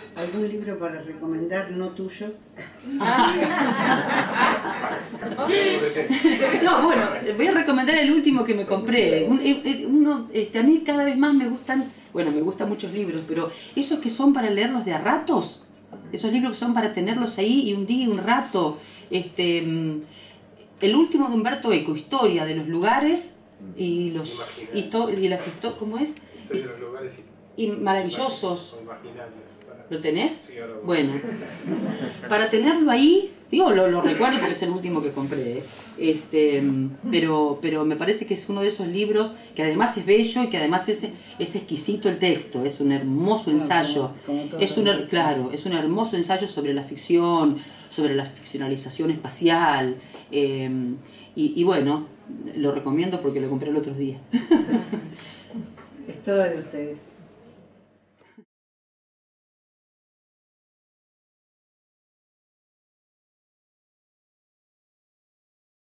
¿Algún libro para recomendar, no tuyo? No, bueno, voy a recomendar el último que me compré. A mí cada vez más me gustan, bueno, me gustan muchos libros, pero esos que son para leerlos de a ratos, esos libros que son para tenerlos ahí y un día, un rato. El último de Humberto Eco, Historia de los lugares y las historias, ¿cómo es? Historia de los lugares y maravillosos. ¿Lo tenés? Sí, ahora voy. Bueno, para tenerlo ahí, digo, lo recuerdo porque es el último que compré, pero me parece que es uno de esos libros que además es bello y que además es exquisito el texto, es un hermoso ensayo, claro, es un hermoso ensayo sobre la ficción, sobre la ficcionalización espacial, y bueno, lo recomiendo porque lo compré el otro día. Es todo de ustedes.